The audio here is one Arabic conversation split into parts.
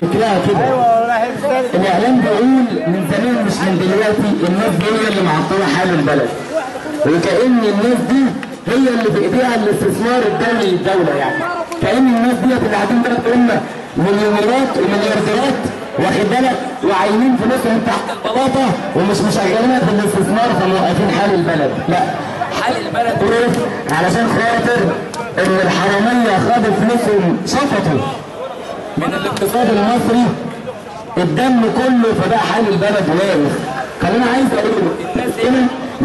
فكرها كده. الاعلام بيقول من زمان مش من دلوقتي الناس دي هي اللي معطله حال البلد، وكأن الناس دي هي اللي في ايديها الاستثمار الدولي للدوله، يعني كأن الناس دي اللي قاعدين بلد مليونيرات ومليارديرات واخد بالك، وعاينين فلوسهم تحت البلاطه ومش مشغلينها في الاستثمار فموقفين حال البلد. لا، حال البلد وقف علشان خاطر ان الحراميه خدوا فلوسهم شفطوا من الاقتصاد المصري الدم كله، فبقى حال البلد واقف. خلينا عايز اقول الناس هنا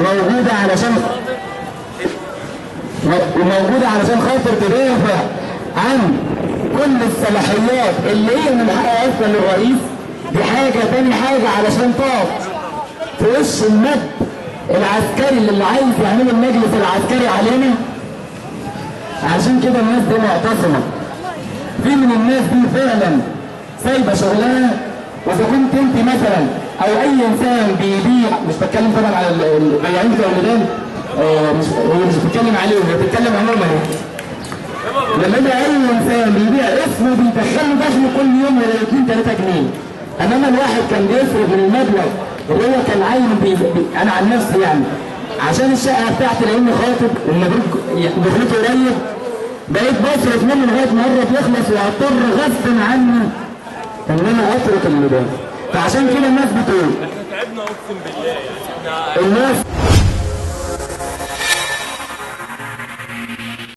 موجوده علشان خاطر تدافع عن كل الصلاحيات اللي هي من حقها اصلا للرئيس. دي حاجه، تاني حاجه علشان تقف في وش المد العسكري اللي عايز يعمله المجلس العسكري علينا. عشان كده الناس دي معتصمه. في من الناس دي فعلا سايبه شغلها، واذا كنت انت مثلا او اي انسان بيبيع، مش بتكلم طبعا على البياعين بتوع الميدان، مش بتتكلم عليهم، بتتكلم عموما. لما يبقى اي انسان بيبيع اسمه بيدخل له دخل كل يوم ولا 2-3 جنيه، انما الواحد كان بيصرف من المبلغ اللي هو كان عايز انا عن نفسي يعني عشان الشقه بتاعتي لاني خاطب والمبروك دخلته قريب، بقيت بصرف منه لغايه ما قرب يخلص واضطر غصب عني ان انا اترك الميدان. فعشان كده الناس بتقول احنا تعبنا اقسم بالله، يعني الناس